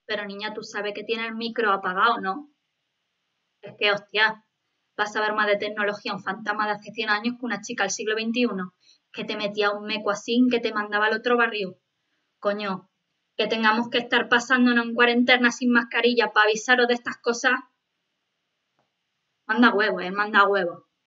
Pero niña, tú sabes que tiene el micro apagado, ¿no? Es que, hostia, vas a ver más de tecnología un fantasma de hace 100 años que una chica del siglo XXI, que te metía un meco así, que te mandaba al otro barrio. Coño, que tengamos que estar pasándonos en cuarentena sin mascarilla para avisaros de estas cosas, manda huevo, manda huevo.